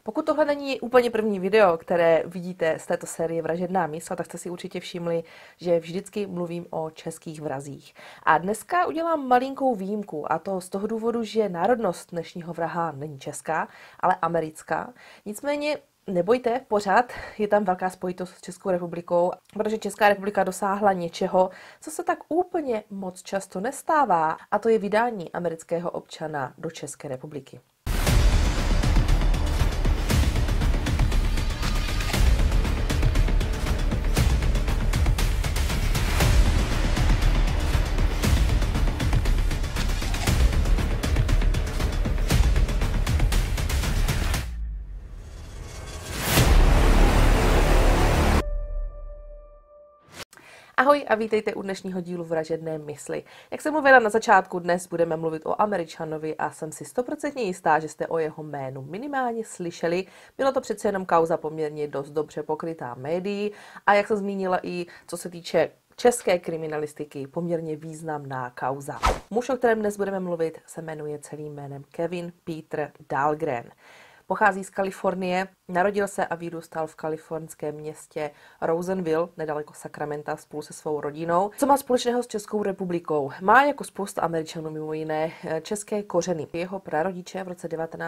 Pokud tohle není úplně první video, které vidíte z této série Vražedná mysl, tak jste si určitě všimli, že vždycky mluvím o českých vrazích. A dneska udělám malinkou výjimku, a to z toho důvodu, že národnost dnešního vraha není česká, ale americká. Nicméně nebojte, pořád je tam velká spojitost s Českou republikou, protože Česká republika dosáhla něčeho, co se tak úplně moc často nestává, a to je vydání amerického občana do České republiky. Ahoj a vítejte u dnešního dílu Vražedné mysli. Jak jsem mluvila na začátku, dnes budeme mluvit o Američanovi a jsem si 100% jistá, že jste o jeho jménu minimálně slyšeli. Bylo to přece jenom kauza poměrně dost dobře pokrytá médií a jak jsem zmínila i co se týče české kriminalistiky, poměrně významná kauza. Muž, o kterém dnes budeme mluvit, se jmenuje celým jménem Kevin Peter Dahlgren. Pochází z Kalifornie, narodil se a vyrůstal v kalifornském městě Rosenville, nedaleko Sacramenta, spolu se svou rodinou. Co má společného s Českou republikou? Má jako spousta Američanů mimo jiné české kořeny. Jeho prarodiče v roce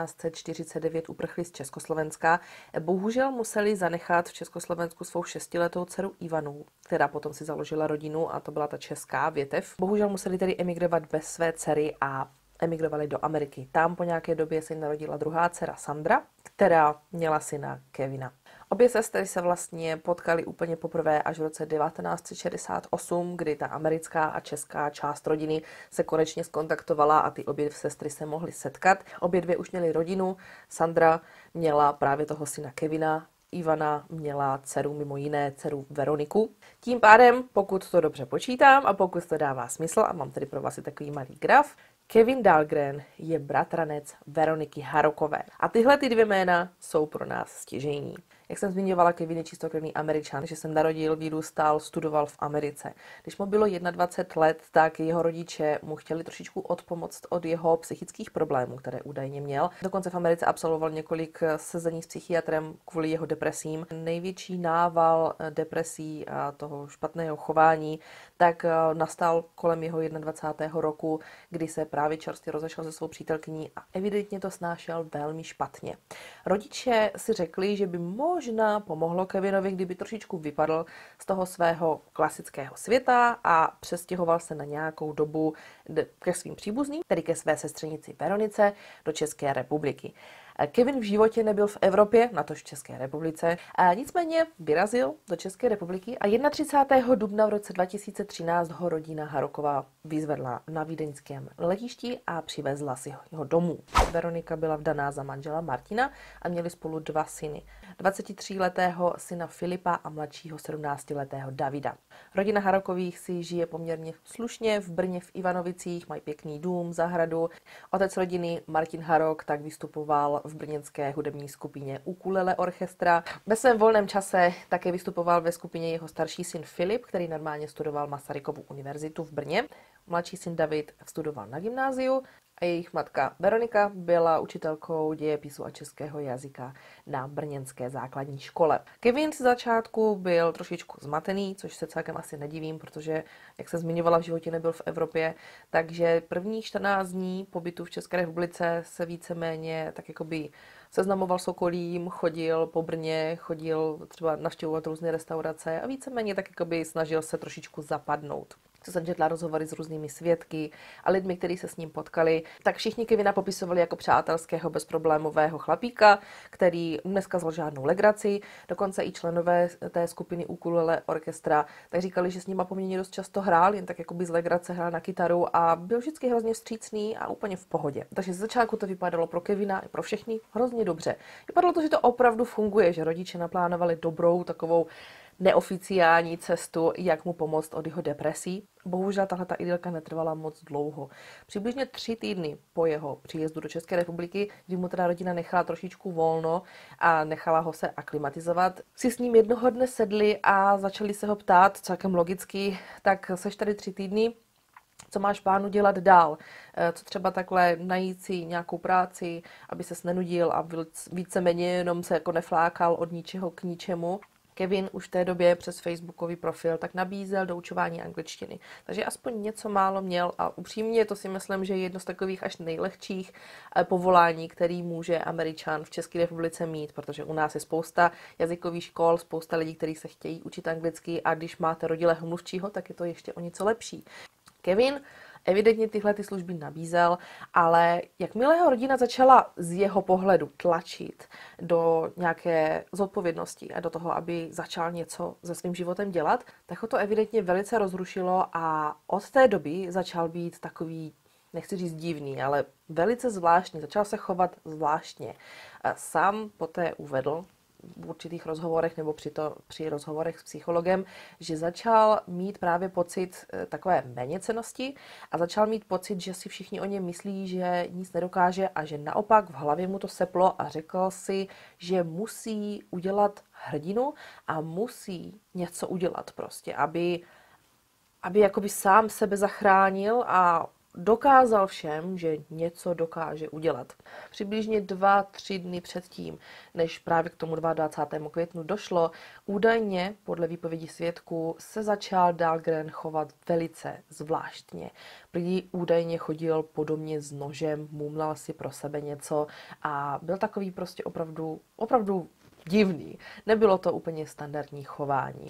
1949 uprchli z Československa. Bohužel museli zanechat v Československu svou 6letou dceru Ivanu, která potom si založila rodinu a to byla ta česká větev. Bohužel museli tedy emigrovat bez své dcery a emigrovali do Ameriky. Tam po nějaké době se narodila druhá dcera Sandra, která měla syna Kevina. Obě sestry se vlastně potkali úplně poprvé až v roce 1968, kdy ta americká a česká část rodiny se konečně skontaktovala a ty obě sestry se mohly setkat. Obě dvě už měly rodinu, Sandra měla právě toho syna Kevina, Ivana měla dceru, mimo jiné dceru Veroniku. Tím pádem, pokud to dobře počítám a pokud to dává smysl, a mám tady pro vás i takový malý graf, Kevin Dahlgren je bratranec Veroniky Harrokové. A tyhle ty dvě jména jsou pro nás stěžejní. Jak jsem zmiňovala, Kevin je čistokrevný Američan, že se narodil, vyrůstal, studoval v Americe. Když mu bylo 21 let, tak jeho rodiče mu chtěli trošičku odpomoct od jeho psychických problémů, které údajně měl. Dokonce v Americe absolvoval několik sezení s psychiatrem kvůli jeho depresím. Největší nával depresí a toho špatného chování tak nastal kolem jeho 21. roku, kdy se právě čerstvě rozešel se svou přítelkyní a evidentně to snášel velmi špatně. Rodiče si řekli, že by možná pomohlo Kevinovi, kdyby trošičku vypadl z toho svého klasického světa a přestěhoval se na nějakou dobu ke svým příbuzným, tedy ke své sestřenici Veronice, do České republiky. Kevin v životě nebyl v Evropě, natož v České republice, a nicméně vyrazil do České republiky a 31. dubna v roce 2013 ho rodina Harroková vyzvedla na vídeňském letišti a přivezla si ho domů. Veronika byla vdaná za manžela Martina a měli spolu dva syny. 23letého syna Filipa a mladšího 17letého Davida. Rodina Harrokových si žije poměrně slušně v Brně v Ivanovicích, mají pěkný dům, zahradu. Otec rodiny Martin Harrok tak vystupoval v brněnské hudební skupině Ukulele Orchestra. Ve svém volném čase také vystupoval ve skupině jeho starší syn Filip, který normálně studoval Masarykovu univerzitu v Brně. Mladší syn David studoval na gymnáziu a jejich matka Veronika byla učitelkou dějepisu a českého jazyka na brněnské základní škole. Kevin z začátku byl trošičku zmatený, což se celkem asi nedivím, protože, jak se zmiňovala, v životě nebyl v Evropě, takže prvních 14 dní pobytu v České republice se víceméně tak jakoby seznamoval s okolím, chodil po Brně, chodil třeba navštěvovat různé restaurace a víceméně tak jakoby snažil se trošičku zapadnout. Co jsem četla rozhovory s různými svědky a lidmi, kteří se s ním potkali, tak všichni Kevina popisovali jako přátelského, bezproblémového chlapíka, který neskazal žádnou legraci. Dokonce i členové té skupiny Ukulele Orchestra tak říkali, že s nima poměrně dost často hrál, jen tak jakoby z legrace hrál na kytaru a byl vždycky hrozně vstřícný a úplně v pohodě. Takže z začátku to vypadalo pro Kevina i pro všechny hrozně dobře. Vypadalo to, že to opravdu funguje, že rodiče naplánovali dobrou takovou neoficiální cestu, jak mu pomoct od jeho depresí. Bohužel tahle ta idylka netrvala moc dlouho. Přibližně 3 týdny po jeho příjezdu do České republiky, kdy mu teda rodina nechala trošičku volno a nechala ho se aklimatizovat, si s ním jednoho dne sedli a začali se ho ptát, celkem logicky, tak seš tady 3 týdny, Co máš v plánu dělat dál? Co třeba takhle najít si nějakou práci, aby ses nenudil a víceméně jenom se jako neflákal od ničeho k ničemu. Kevin už v té době přes facebookový profil tak nabízel doučování angličtiny. Takže aspoň něco málo měl a upřímně to si myslím, že je jedno z takových až nejlehčích povolání, který může Američan v České republice mít, protože u nás je spousta jazykových škol, spousta lidí, kteří se chtějí učit anglicky a když máte rodilého mluvčího, tak je to ještě o něco lepší. Kevin evidentně tyhle ty služby nabízel, ale jakmile jeho rodina začala z jeho pohledu tlačit do nějaké zodpovědnosti a do toho, aby začal něco se svým životem dělat, tak ho to evidentně velice rozrušilo a od té doby začal být takový, nechci říct divný, ale velice zvláštní, začal se chovat zvláštně. Sám poté uvedl v určitých rozhovorech nebo při rozhovorech s psychologem, že začal mít právě pocit takové méněcennosti a začal mít pocit, že si všichni o něm myslí, že nic nedokáže a že naopak v hlavě mu to seplo a řekl si, že musí udělat hrdinu a musí něco udělat prostě, aby jakoby sám sebe zachránil a dokázal všem, že něco dokáže udělat. Přibližně 2-3 dny předtím, než právě k tomu 22. květnu došlo, údajně podle výpovědi svědků se začal Dahlgren chovat velice zvláštně. Prý údajně chodil po domě s nožem, mumlal si pro sebe něco a byl takový prostě opravdu divný. Nebylo to úplně standardní chování.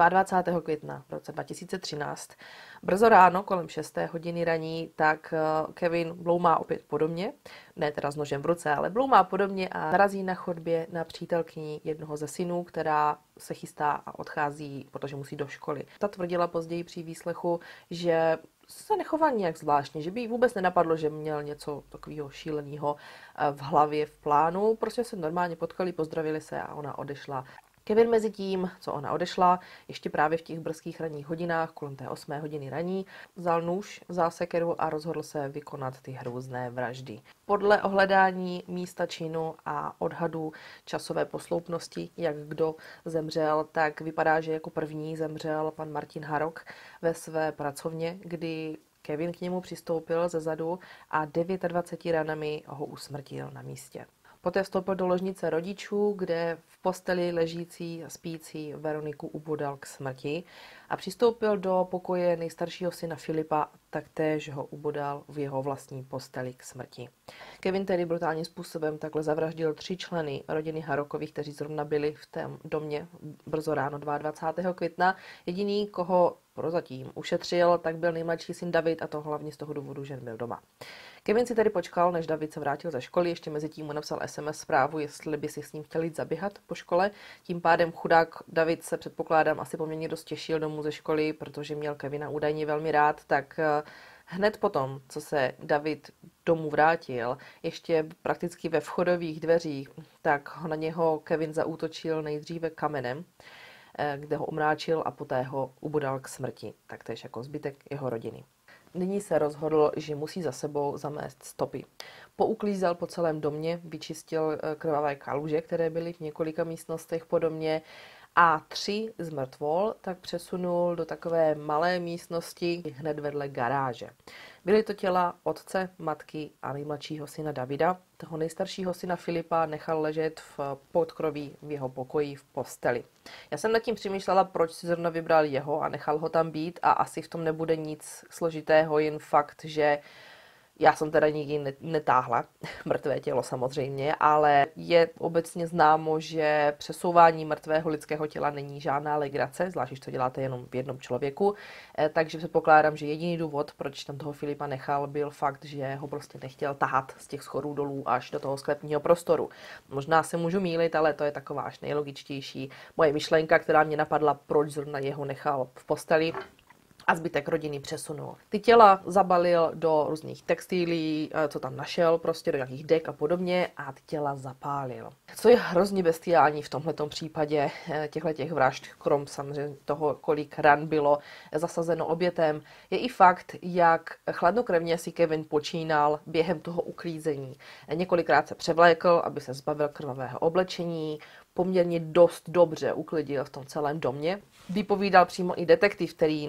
22. května v roce 2013, brzo ráno, kolem 6. hodiny raní, tak Kevin bloumá opět po domě, ne teda s nožem v ruce, ale bloumá po domě a narazí na chodbě na přítelkyni jednoho ze synů, která se chystá a odchází, protože musí do školy. Ta tvrdila později při výslechu, že se nechoval nějak zvláštně, že by jí vůbec nenapadlo, že měl něco takového šíleného v hlavě, v plánu. Prostě se normálně potkali, pozdravili se a ona odešla. Kevin mezi tím, co ona odešla, ještě právě v těch brzkých ranních hodinách, kolem té 8. hodiny raní, vzal nůž, vzal sekeru a rozhodl se vykonat ty hrůzné vraždy. Podle ohledání místa činu a odhadu časové posloupnosti, jak kdo zemřel, tak vypadá, že jako první zemřel pan Martin Harrok ve své pracovně, kdy Kevin k němu přistoupil ze zadu a 29 ranami ho usmrtil na místě. Poté vstoupil do ložnice rodičů, kde v posteli ležící a spící Veroniku ubodal k smrti a přistoupil do pokoje nejstaršího syna Filipa, taktéž ho ubodal v jeho vlastní posteli k smrti. Kevin tedy brutálním způsobem takhle zavraždil 3 členy rodiny Harrokových, kteří zrovna byli v tom domě brzo ráno 22. května. Jediný, koho prozatím ušetřil, tak byl nejmladší syn David a to hlavně z toho důvodu, že byl doma. Kevin si tedy počkal, než David se vrátil ze školy, ještě mezi tím mu napsal SMS zprávu, jestli by si s ním chtěl jít zaběhat po škole. Tím pádem chudák David se, předpokládám, asi poměrně dost těšil domů ze školy, protože měl Kevina údajně velmi rád, tak hned potom, co se David domů vrátil, ještě prakticky ve vchodových dveřích, tak ho na něho Kevin zaútočil nejdříve kamenem, kde ho omráčil a poté ho ubodal k smrti, taktéž jako zbytek jeho rodiny. Nyní se rozhodl, že musí za sebou zamést stopy. Pouklízel po celém domě, vyčistil krvavé kaluže, které byly v několika místnostech po domě a 3 z mrtvol tak přesunul do takové malé místnosti hned vedle garáže. Byly to těla otce, matky a nejmladšího syna Davida. Toho nejstaršího syna Filipa nechal ležet v podkroví v jeho pokoji v posteli. Já jsem nad tím přemýšlela, proč si zrovna vybral jeho a nechal ho tam být a asi v tom nebude nic složitého, jen fakt, že já jsem teda nikdy netáhla, mrtvé tělo samozřejmě, ale je obecně známo, že přesouvání mrtvého lidského těla není žádná legrace, zvlášť když to děláte jenom v jednom člověku, takže předpokládám, že jediný důvod, proč tam toho Filipa nechal, byl fakt, že ho prostě nechtěl tahat z těch schodů dolů až do toho sklepního prostoru. Možná se můžu mýlit, ale to je taková až nejlogičtější moje myšlenka, která mě napadla, proč zrovna jeho nechal v posteli a zbytek rodiny přesunul. Ty těla zabalil do různých textilí, co tam našel, prostě do nějakých dek a podobně a ty těla zapálil. Co je hrozně bestiální v tomhletom případě těchto vražd, krom samozřejmě toho, kolik ran bylo zasazeno obětem, je i fakt, jak chladnokrevně si Kevin počínal během toho uklízení. Několikrát se převlékl, aby se zbavil krvavého oblečení, poměrně dost dobře uklidil v tom celém domě. Vypovídal přímo i detektiv, který na tom místě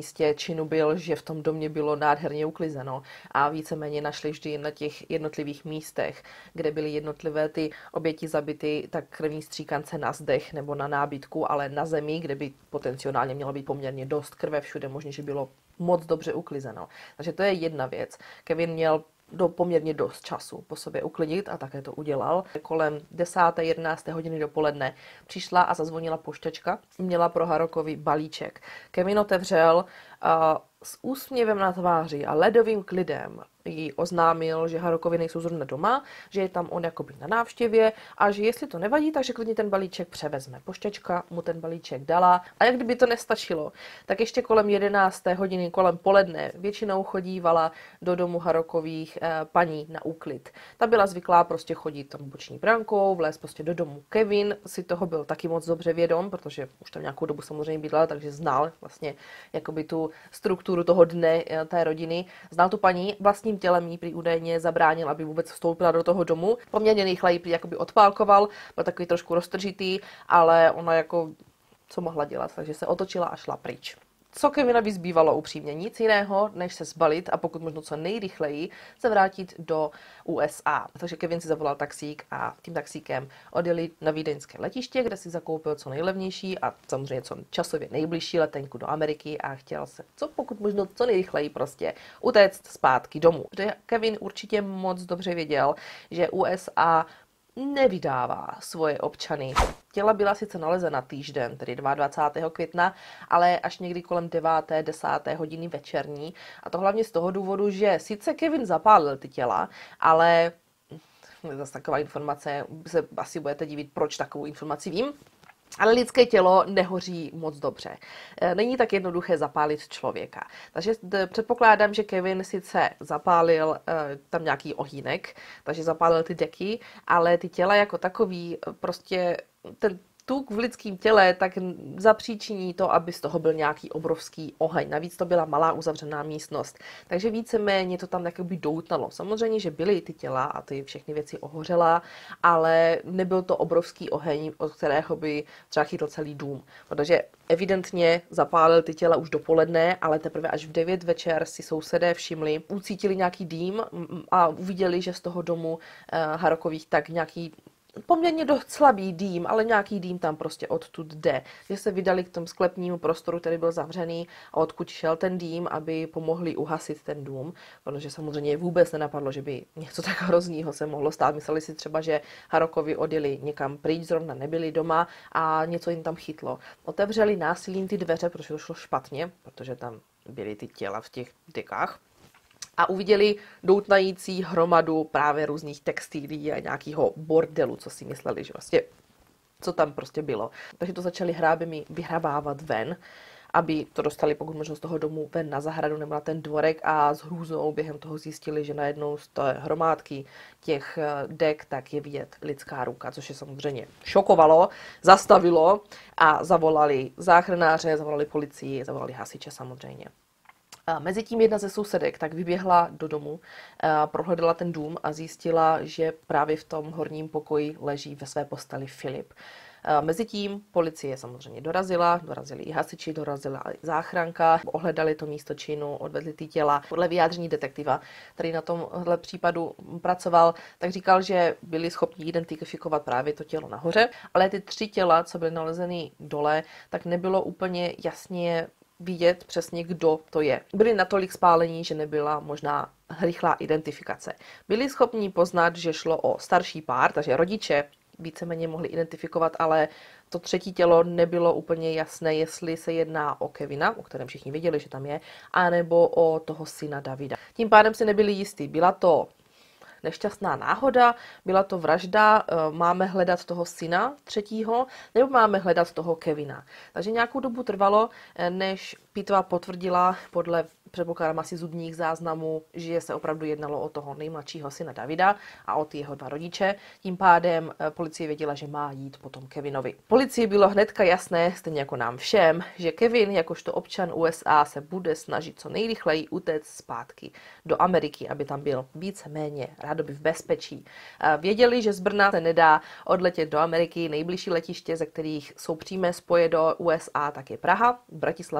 místě činu byl, že v tom domě bylo nádherně uklizeno a víceméně našli vždy na těch jednotlivých místech, kde byly jednotlivé ty oběti zabity, tak krevní stříkance na zdech nebo na nábytku, ale na zemi, kde by potenciálně mělo být poměrně dost krve, všude možná, že bylo moc dobře uklizeno. Takže to je jedna věc. Kevin měl poměrně dost času po sobě uklidit a také to udělal. Kolem 10. 11. hodiny dopoledne přišla a zazvonila pošťačka. Měla pro Harrockovi balíček. Kevin otevřel s úsměvem na tváři a ledovým klidem jí oznámil, že Harrockovi nejsou zrovna doma, že je tam on jakoby na návštěvě a že jestli to nevadí, takže klidně ten balíček převezme. Pošťačka mu ten balíček dala a jak kdyby to nestačilo, tak ještě kolem 11. hodiny, kolem poledne většinou chodívala do domu Harrockových paní na úklid. Ta byla zvyklá prostě chodit tam boční brankou, vlézt prostě do domu. Kevin si toho byl taky moc dobře vědom, protože už tam nějakou dobu samozřejmě bydlel, takže znal vlastně jakoby tu strukturu toho dne té rodiny. Znal tu paní, vlastním tělem jí prý údajně zabránil, aby vůbec vstoupila do toho domu. Poměrně rychle jí prý jakoby odpálkoval, byl takový trošku roztržitý, ale ona jako co mohla dělat, takže se otočila a šla pryč. Co Kevinovi zbývalo upřímně? Nic jiného, než se zbalit a pokud možno co nejrychleji se vrátit do USA. Takže Kevin si zavolal taxík a tím taxíkem odjeli na vídeňské letiště, kde si zakoupil co nejlevnější a samozřejmě co časově nejbližší letenku do Ameriky a chtěl se pokud možno co nejrychleji prostě utéct zpátky domů. Protože Kevin určitě moc dobře věděl, že USA nevydává svoje občany. Těla byla sice nalezena týžden, tedy 22. května, ale až někdy kolem 9. 10. hodiny večerní. A to hlavně z toho důvodu, že sice Kevin zapálil ty těla, ale zase taková informace, se asi budete divit, proč takovou informaci vím. Ale lidské tělo nehoří moc dobře. Není tak jednoduché zapálit člověka. Takže předpokládám, že Kevin sice zapálil tam nějaký ohýnek, takže zapálil ty deky, ale ty těla jako takový, prostě ten tuk v lidském těle, tak zapříčiní to, aby z toho byl nějaký obrovský oheň. Navíc to byla malá uzavřená místnost. Takže víceméně to tam jakoby doutnalo. Samozřejmě, že byly ty těla a ty všechny věci ohořela, ale nebyl to obrovský oheň, od kterého by třeba chytl celý dům. Protože evidentně zapálil ty těla už dopoledne, ale teprve až v 9 večer si sousedé všimli, ucítili nějaký dým a uviděli, že z toho domu Harrockových tak nějaký poměrně dost slabý dým, ale nějaký dým tam prostě odtud jde. Že se vydali k tomu sklepnímu prostoru, který byl zavřený a odkud šel ten dým, aby pomohli uhasit ten dům, protože samozřejmě vůbec nenapadlo, že by něco tak hroznýho se mohlo stát. Mysleli si třeba, že Harrockovi odjeli někam pryč, zrovna nebyli doma a něco jim tam chytlo. Otevřeli násilím ty dveře, protože to šlo špatně, protože tam byly ty těla v těch dekách. A uviděli doutnající hromadu právě různých textilí a nějakého bordelu, co si mysleli, že vlastně, co tam prostě bylo. Takže to začali hráběmi vyhrabávat ven, aby to dostali pokud možno z toho domu ven na zahradu nebo na ten dvorek a s hrůzou během toho zjistili, že najednou z té hromádky těch dek tak je vidět lidská ruka, což je samozřejmě šokovalo, zastavilo a zavolali záchranáře, zavolali policii, zavolali hasiče samozřejmě. Mezitím jedna ze sousedek tak vyběhla do domu, prohledala ten dům a zjistila, že právě v tom horním pokoji leží ve své posteli Filip. Mezitím policie samozřejmě dorazili i hasiči, dorazila i záchranka, ohledali to místo činu, odvedli ty těla. Podle vyjádření detektiva, který na tomhle případu pracoval, tak říkal, že byli schopni identifikovat právě to tělo nahoře, ale ty 3 těla, co byly nalezeny dole, tak nebylo úplně jasně vidět přesně, kdo to je. Byli natolik spálení, že nebyla možná rychlá identifikace. Byli schopni poznat, že šlo o starší pár, takže rodiče víceméně mohli identifikovat, ale to 3. tělo nebylo úplně jasné, jestli se jedná o Kevina, o kterém všichni věděli, že tam je, anebo o toho syna Davida. Tím pádem si nebyli jistí. Byla to nešťastná náhoda, byla to vražda, máme hledat toho syna 3. nebo máme hledat toho Kevina. Takže nějakou dobu trvalo, než pitva potvrdila podle předpokládám asi zubních záznamů, že se opravdu jednalo o toho nejmladšího syna Davida a o jeho 2 rodiče. Tím pádem policie věděla, že má jít potom Kevinovi. Policii bylo hnedka jasné, stejně jako nám všem, že Kevin, jakožto občan USA, se bude snažit co nejrychleji utéct zpátky do Ameriky, aby tam byl víceméně rádoby v bezpečí. Věděli, že z Brna se nedá odletět do Ameriky. Nejbližší letiště, ze kterých jsou přímé spoje do USA, tak je Praha, Bratislava a Vídeň.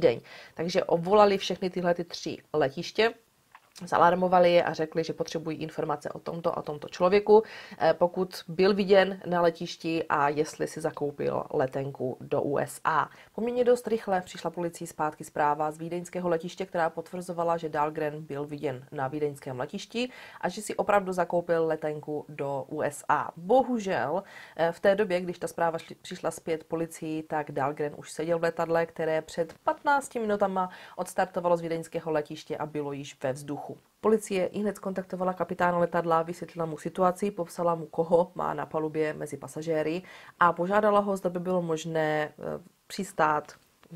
Vídeň. Takže obvolali všechny tyhle 3 letiště, zalarmovali je a řekli, že potřebují informace o tomto a tomto člověku, pokud byl viděn na letišti a jestli si zakoupil letenku do USA. Poměrně dost rychle přišla policii zpátky zpráva z vídeňského letiště, která potvrzovala, že Dahlgren byl viděn na vídeňském letišti a že si opravdu zakoupil letenku do USA. Bohužel v té době, když ta zpráva přišla zpět policii, tak Dahlgren už seděl v letadle, které před 15 minutama odstartovalo z vídeňského letiště a bylo již ve vzduchu. Policie ihned kontaktovala kapitána letadla, vysvětlila mu situaci, popsala mu, koho má na palubě mezi pasažéry a požádala ho, zda by bylo možné přistát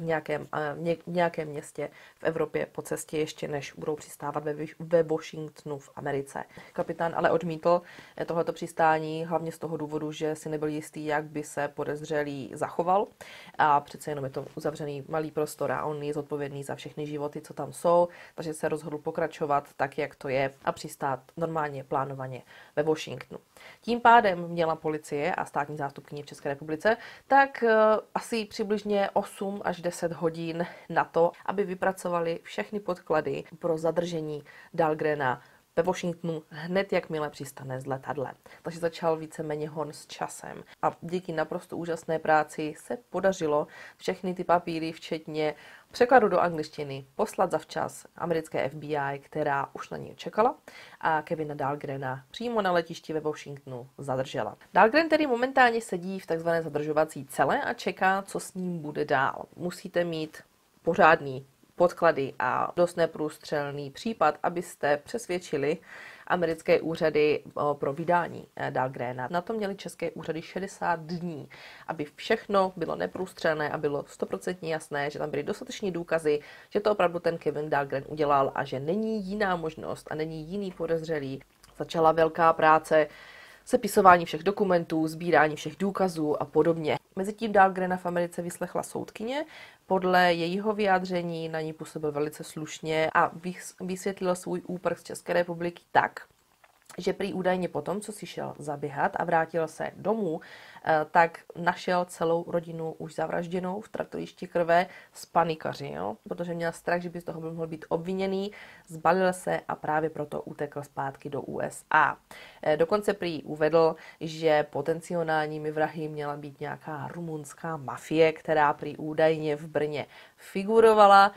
v nějakém městě v Evropě po cestě ještě než budou přistávat ve Washingtonu v Americe. Kapitán ale odmítl tohleto přistání, hlavně z toho důvodu, že si nebyl jistý, jak by se podezřelý zachoval. A přece jenom je to uzavřený malý prostor a on je zodpovědný za všechny životy, co tam jsou, takže se rozhodl pokračovat tak, jak to je a přistát normálně plánovaně ve Washingtonu. Tím pádem měla policie a státní zástupkyně v České republice tak asi přibližně 8 až 10 hodin na to, aby vypracovali všechny podklady pro zadržení Dahlgrena ve Washingtonu hned, jakmile přistane z letadle. Takže začal víceméně hon s časem. A díky naprosto úžasné práci se podařilo všechny ty papíry, včetně překladu do angličtiny, poslat zavčas americké FBI, která už na něj čekala a Kevina Dahlgrena přímo na letišti ve Washingtonu zadržela. Dahlgren tedy momentálně sedí v tzv. Zadržovací cele a čeká, co s ním bude dál. Musíte mít pořádný podklady a dost neprůstřelný případ, abyste přesvědčili americké úřady pro vydání Dahlgrena. Na to měly české úřady 60 dní, aby všechno bylo neprůstřelné a bylo 100% jasné, že tam byly dostateční důkazy, že to opravdu ten Kevin Dahlgren udělal a že není jiná možnost a není jiný podezřelý. Začala velká práce, sepisování všech dokumentů, sbírání všech důkazů a podobně. Mezitím Dahlgrena v Americe vyslechla soudkyně. Podle jejího vyjádření na ní působil velice slušně a vysvětlil svůj úprk z České republiky tak, že prý údajně potom, co si šel zaběhat a vrátil se domů, tak našel celou rodinu už zavražděnou v traktorišti krve, spanikařil, protože měl strach, že by z toho mohl být obviněný, zbalil se a právě proto utekl zpátky do USA. Dokonce prý uvedl, že potenciálními vrahy měla být nějaká rumunská mafie, která prý údajně v Brně figurovala,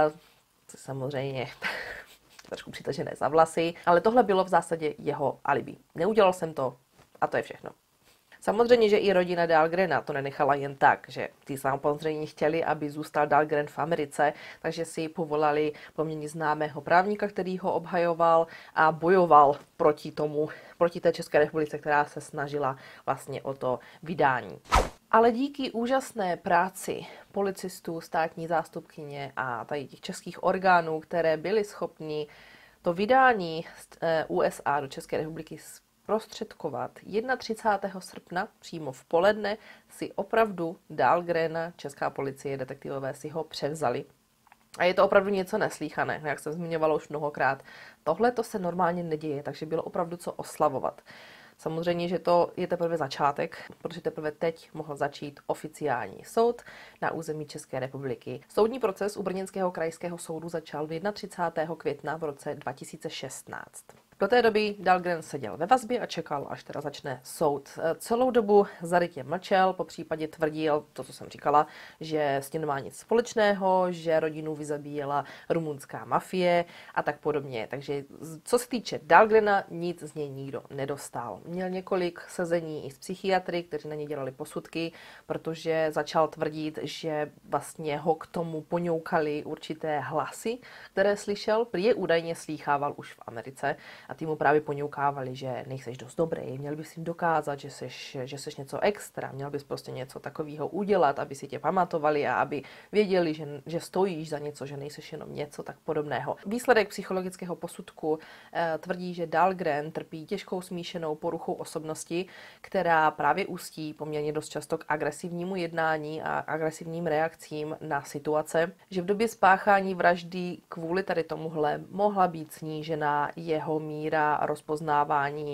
což samozřejmě trošku přitažené za vlasy, ale tohle bylo v zásadě jeho alibi. Neudělal jsem to a to je všechno. Samozřejmě, že i rodina Dahlgrena to nenechala jen tak, že ty samozřejmě chtěli, aby zůstal Dahlgren v Americe, takže si povolali poměrně známého právníka, který ho obhajoval a bojoval proti té České republice, která se snažila vlastně o to vydání. Ale díky úžasné práci policistů, státní zástupkyně a tady těch českých orgánů, které byly schopni to vydání z USA do České republiky zprostředkovat 31. srpna přímo v poledne, si opravdu Dahlgrena, česká policie, detektivové si ho převzali. A je to opravdu něco neslýchané, jak jsem zmiňovala už mnohokrát. Tohle to se normálně neděje, takže bylo opravdu co oslavovat. Samozřejmě, že to je teprve začátek, protože teprve teď mohl začít oficiální soud na území České republiky. Soudní proces u brněnského krajského soudu začal 31. května v roce 2016. Do té doby Dahlgren seděl ve vazbě a čekal, až teda začne soud. Celou dobu zarytě mlčel, popřípadě tvrdil to, co jsem říkala, že s tím nemá nic společného, že rodinu vyzabíjela rumunská mafie a tak podobně. Takže co se týče Dahlgrena, nic z něj nikdo nedostal. Měl několik sezení i s psychiatry, kteří na něj dělali posudky, protože začal tvrdit, že vlastně ho k tomu poňoukali určité hlasy, které slyšel, prý je údajně slýchával už v Americe. A ty mu právě poňoukávali, že nejseš dost dobrý, měl bys jim dokázat, že seš něco extra, měl bys prostě něco takového udělat, aby si tě pamatovali a aby věděli, že stojíš za něco, že nejseš jenom něco tak podobného. Výsledek psychologického posudku tvrdí, že Dahlgren trpí těžkou smíšenou poruchou osobnosti, která právě ústí poměrně dost často k agresivnímu jednání a agresivním reakcím na situace, že v době spáchání vraždy kvůli tady tomuhle mohla být snížená jeho míra rozpoznávání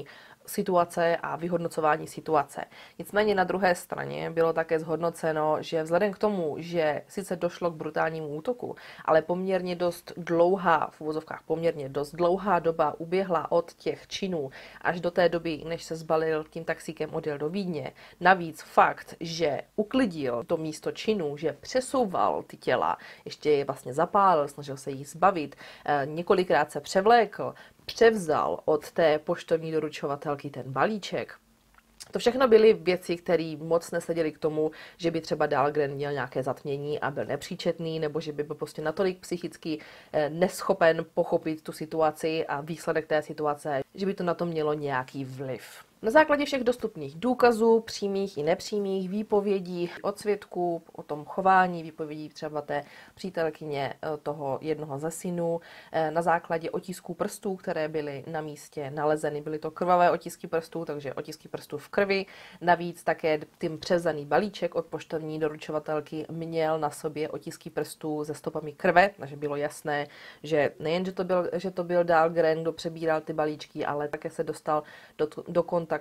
situace a vyhodnocování situace. Nicméně na druhé straně bylo také zhodnoceno, že vzhledem k tomu, že sice došlo k brutálnímu útoku, ale poměrně dost dlouhá, v uvozovkách poměrně dost dlouhá doba uběhla od těch činů až do té doby, než se zbalil tím taxíkem, odjel do Vídně. Navíc fakt, že uklidil to místo činů, že přesouval ty těla, ještě je vlastně zapálil, snažil se jich zbavit, několikrát se převlékl, převzal od té poštovní doručovatelky ten balíček. To všechno byly věci, které moc neseděly k tomu, že by třeba Dahlgren měl nějaké zatmění a byl nepříčetný, nebo že by byl prostě natolik psychicky neschopen pochopit tu situaci a výsledek té situace, že by to na to mělo nějaký vliv. Na základě všech dostupných důkazů, přímých i nepřímých, výpovědí od svědků o tom chování, výpovědí třeba té přítelkyně toho jednoho ze synů, na základě otisků prstů, které byly na místě nalezeny, byly to krvavé otisky prstů, takže otisky prstů v krvi. Navíc také tím převzaný balíček od poštovní doručovatelky měl na sobě otisky prstů se stopami krve, takže bylo jasné, že nejen, že to byl Dahlgren, kdo přebíral ty balíčky, ale také se dostal do kontaktu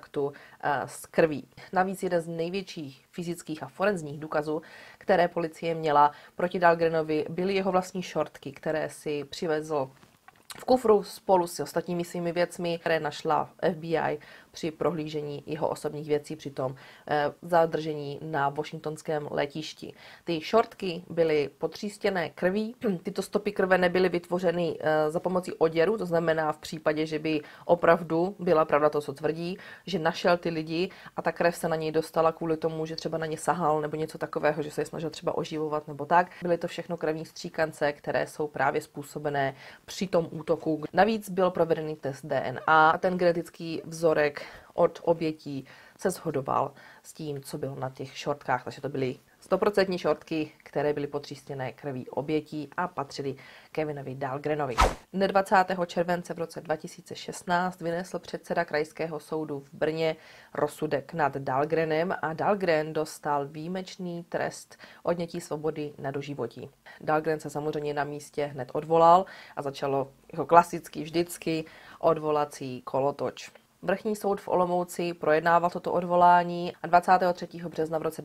s krví. Navíc jeden z největších fyzických a forenzních důkazů, které policie měla proti Dahlgrenovi, byly jeho vlastní šortky, které si přivezl v kufru spolu s ostatními svými věcmi, které našla FBI při prohlížení jeho osobních věcí při tom zadržení na washingtonském letišti. Ty šortky byly potřístěné krví, tyto stopy krve nebyly vytvořeny za pomocí oděru, to znamená v případě, že by opravdu byla pravda to, co tvrdí, že našel ty lidi a ta krev se na něj dostala kvůli tomu, že třeba na ně sahal nebo něco takového, že se je snažil třeba oživovat nebo tak. Byly to všechno krevní stříkance, které jsou právě způsobené při tom útoku. Navíc byl provedený test DNA a ten genetický vzorek od obětí se shodoval s tím, co bylo na těch šortkách, takže to byly 100% šortky, které byly potřístěné krví obětí a patřily Kevinovi Dahlgrenovi. Dne 20. července v roce 2016 vynesl předseda krajského soudu v Brně rozsudek nad Dahlgrenem a Dahlgren dostal výjimečný trest odnětí svobody na doživotí. Dahlgren se samozřejmě na místě hned odvolal a začalo jako klasicky vždycky odvolací kolotoč. Vrchní soud v Olomouci projednával toto odvolání a 23. března v roce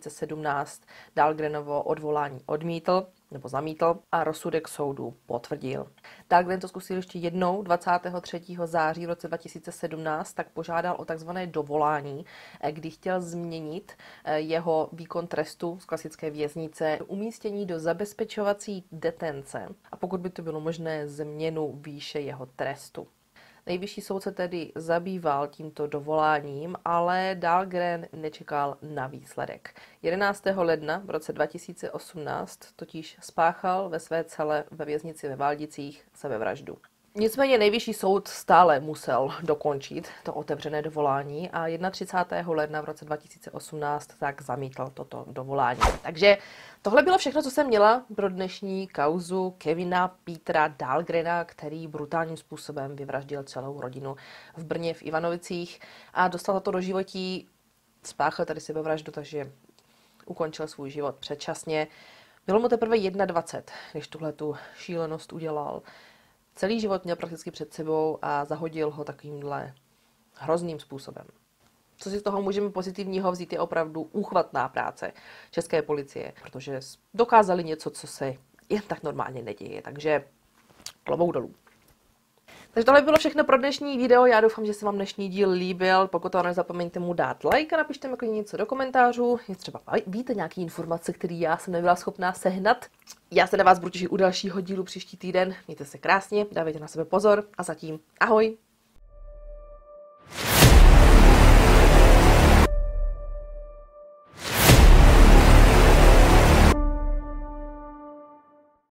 2017 Dahlgrenovo odvolání odmítl nebo zamítl a rozsudek soudu potvrdil. Dahlgren to zkusil ještě jednou 23. září v roce 2017, tak požádal o takzvané dovolání, kdy chtěl změnit jeho výkon trestu z klasické věznice umístění do zabezpečovací detence a pokud by to bylo možné, změnu výše jeho trestu. Nejvyšší soud se tedy zabýval tímto dovoláním, ale Dahlgren nečekal na výsledek. 11. ledna v roce 2018 totiž spáchal ve své cele ve věznici ve Valdicích sebevraždu. Nicméně nejvyšší soud stále musel dokončit to otevřené dovolání a 31. ledna v roce 2018 tak zamítl toto dovolání. Takže tohle bylo všechno, co jsem měla pro dnešní kauzu Kevina Petera Dahlgrena, který brutálním způsobem vyvraždil celou rodinu v Brně v Ivanovicích a dostal to do životí, spáchal tady sebevraždu, takže ukončil svůj život předčasně. Bylo mu teprve 21, když tuhletu šílenost udělal. Celý život měl prakticky před sebou a zahodil ho takovýmhle hrozným způsobem. Co si z toho můžeme pozitivního vzít, je opravdu úchvatná práce české policie, protože dokázali něco, co se jen tak normálně neděje, takže klobouk dolů. Takže tohle bylo všechno pro dnešní video, já doufám, že se vám dnešní díl líbil, pokud to nezapomeňte mu dát like a napište mi něco do komentářů, je třeba víte nějaké informace, které já jsem nebyla schopná sehnat. Já se na vás budu těšit u dalšího dílu příští týden, mějte se krásně, dávejte na sebe pozor a zatím ahoj!